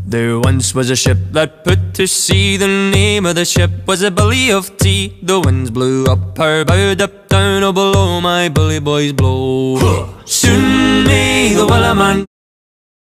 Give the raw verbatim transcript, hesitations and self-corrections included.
There once was a ship that put to sea. The name of the ship was a Billy of Tea. The winds blew up her bow, up down, oh below my bully boys blow. Soon may the Wellerman